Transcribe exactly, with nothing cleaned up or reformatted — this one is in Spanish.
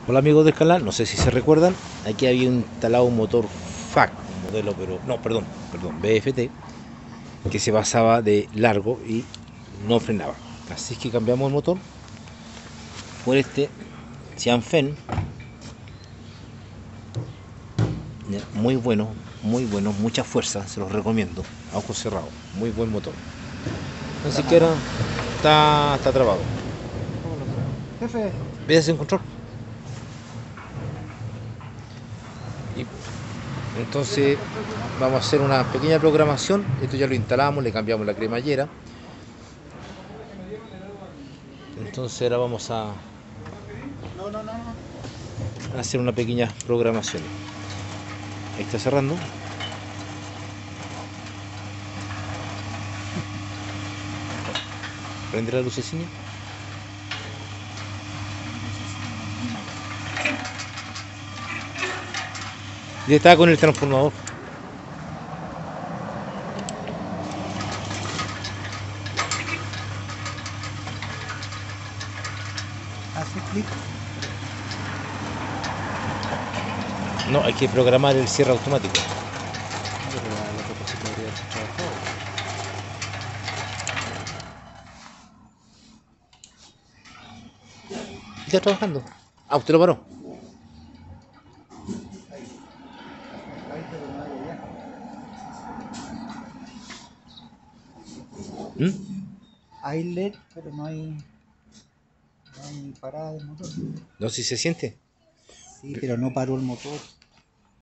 Hola amigos del canal, no sé si se recuerdan, aquí había instalado un motor F A C, un modelo, pero no, perdón, perdón, B F T, que se pasaba de largo y no frenaba. Así que cambiamos el motor por este Cianfen, muy bueno, muy bueno, mucha fuerza, se los recomiendo, a ojos cerrados, muy buen motor. Ni siquiera está, está trabado. ¿Cómo lo freno? Jefe, ¿Ves sin control? Y ¿quién nos entonces está estacionando? vamos a hacer una pequeña programación. Esto ya lo instalamos, le cambiamos la cremallera. Entonces ahora vamos a No, no, no, no. hacer una pequeña programación. Ahí está cerrando. Prende la lucecilla. Ya está con el transformador. Hace clic. No, hay que programar el cierre automático. No, pero la, la capacita debería haber trabajado. Está trabajando. Ah, usted lo paró. Ahí, ahí, pero no hay allá. ¿Mm? Hay L E D, pero no hay, no hay parada del motor. No sé si se siente. Sí, pero no paró el motor.